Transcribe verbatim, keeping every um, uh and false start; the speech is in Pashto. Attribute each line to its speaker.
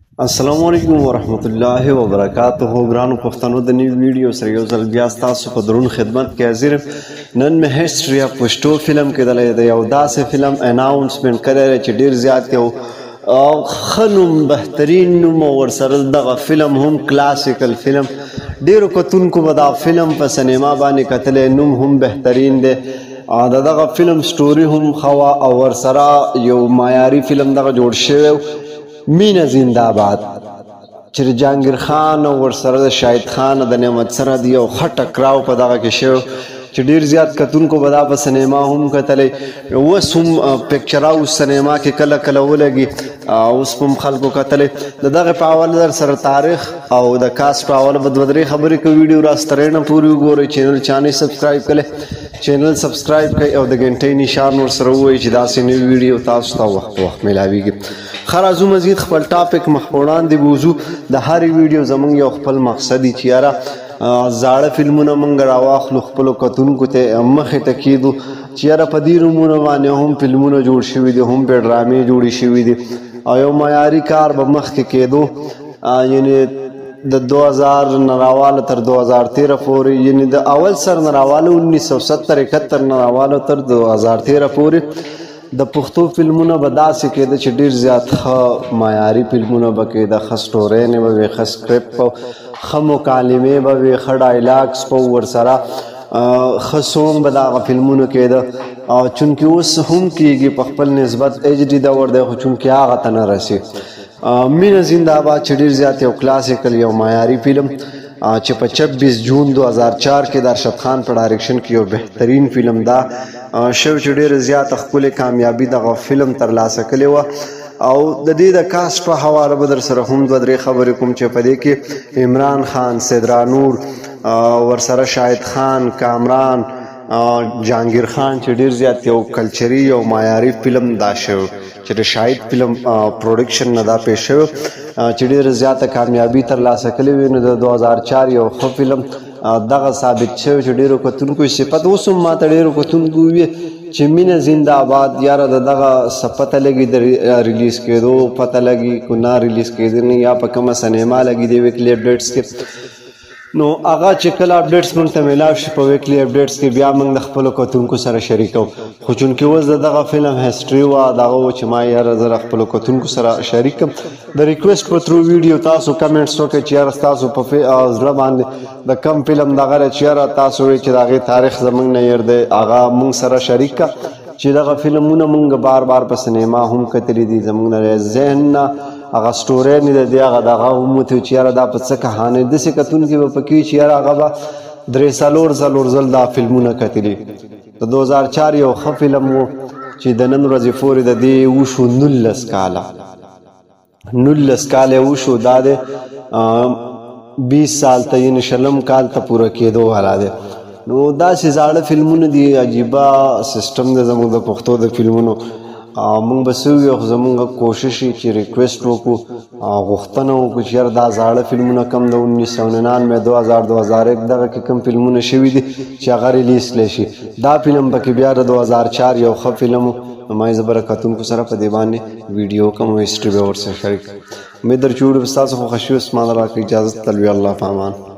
Speaker 1: السلام علیکم ورحمت الله وبرکاتہ. ګرانو پښتنو د نوي ویډیو سره یو ځل بیا ستاسو په درون خدمت کې حاضر یم. نن مې هسټري اف پښتو فلم کې د یو داسې فلم اناونسمنټ کړی چې ډېر زیات یو ښه نوم بهترین نوم او ورسره دغه فلم هم کلاسیکل فلم ډېرو کتونکو به دا فلم په سینما باندې کتلی. نوم هم بهترین دی. د دغه فلم سټوري هم ښه وه او ورسره یو معیاري فلم دغه جوړ شوی مینه زنده‌باد چې جهانګیر خان او ورسره د شاهد خان د نعمت سره د یو ښه ټکراو په دغه کې شوی چې ډېر زیات کتونکو به دا په سینما هم کتلی. اوس هم پکچر هاوس سینما کې کله کله ولګي، اوس هم خلکو کتلی. د دغه په حواله در سره تاریخ او د کاست په حواله به دوه درې خبرې کوي. ویډیو راسترینه پورې وګورئ. چینل چا نه سبسکرایب کړی چینل سبسکرایب کړئ او د غنټۍ نشان ورسره ووایئ چې داسې نوي ویډیو تاسو ته وخت په وخت میلاویږي. ښه راځو مزید خپل ټاپک مخ په وړاندې بوځو. د هرې ویډیو زموږ یو خپل مقصد وي چې یاره زاړه فلمونه موږ راواخلو، خپلو کتونکو ته مخې ته کېږدو چې یاره په دې نومونو باندې هم فلمونه جوړ شوي دي، هم پرې ډرامې جوړې شوي دي او یو معیاري کار به مخکې کېدو. یعنې د دو هزار نه راواله تر دو هزار تیره پورې، یعنې د اول سر نه راواله اونیس سو ستر اکهتر نه راواله تر دو هزار تیره پورې د پښتو فلمونه به داسې کېده چې ډېر زیات ښه معیاري فلمونه به کېده، ښه سټورینې به وي، ښه سکرپټ به ښه مکالمې به وي، ښه ډایلاګس به ورسره، ښه سونګ به د هغه فلمونو کېده. او چونکې اوس هم کېږي په خپل نسبت ایچ ډي دور دی، خو چونکې هغه ته نه رسي. مینه زنده‌باد چې ډېر زیات یو کلاسیکل یو معیاري فلم چې په چھبیس جون دو هزار چار کې د ارشد خان په ډایرکشن کې یو بهترین فلم دا شو چې ډېره زیاته ښکلې کامیابي دغه فلم ترلاسه کړې وه. او د دې د کاسټ په حواله به در سره هم دوه درې خبرې کوم چې په دې کې عمران خان، سدرانور، ورسره شاهد خان، کامران، جهانګیر خان چې ډېر زیات یو کلچري یو معیاري فلم دا شو چې د شاهد فلم پروډکشن نه دا پیښ شوی چې ډېره زیاته کامیابي ترلاسه کړې وي. نو د دو هزار چار یو ښه فلم دغه ثابت شوی چې ډېرو کتونکو صفت اوس هم ماته ډېرو کتونکو وویل چې مینه زنده‌باد یاره د دغه څه پته لګي د ریلیز کېدو پته لګي که نه ریلیز کېدنې یا په کومه سینما لګي د ویکلي اپډیټس کې. نو هغه چې کله اپډیټس موږ ته میلاو شي په ویکلي اپډیټس کې بیا موږ د خپلو کتونکو سره شریکو. خو چونکې اوس د دغه فلم هسټري وه دغه و چې ما یاره زه د خپلو کتونکو سره شریک کړم. د ریکویسټ په تھرو ویډیو تاسو کمنټس وکړئ چې یاره ستاسو په زړه باندې د کم فلم دغه دی چې یاره تاسو وایئ چې د هغې تاریخ زموږ نه هېر دی، هغه موږ سره شریک کړه چې دغه فلمونه موږ بار بار په سینما هم کتلي دي. زموږ نه ذهن نه هغه سټورینې د دې هغه دغه هم وتو چې یاره دا په څه کهانۍ داسې کتونکي به پکې وي چې یاره هغه به درې څلور څلور ځل دا فلمونه کتلي. د دو هزار چار یو ښه فلم و چې د نن ورځې پورې د دې وشو نولس کاله نولس کاله وشو. دا د بیس سال ته یعنې شلم کال ته پوره کېدو والا دی. نو داسې زاړه فلمونه دي، عجیبه سیسټم دی زموږ د پښتو د فلمونو. مونږ به څه ووایو خو زمونږ کوشش یې چې ریکویسټ وکړو، غوښتنه وکړو چې یاره دا زاړه فلمونه کم د اونیس سو ننانوے دو هزار دو هزار ایک دغه کې کم فلمونه شوي دي چې هغه ریلیز کړی شي. دا فلم پکې بیا د دو هزار چار یو ښه فلم و. ما یې زه به کتونکو سره په دې باندې ویډیو کوم او هسټري به ورسره شریک. امید در چې ویډیو به ستاسو خوښ شي. عثمان راکړئ اجازت. تلوي الله په امان.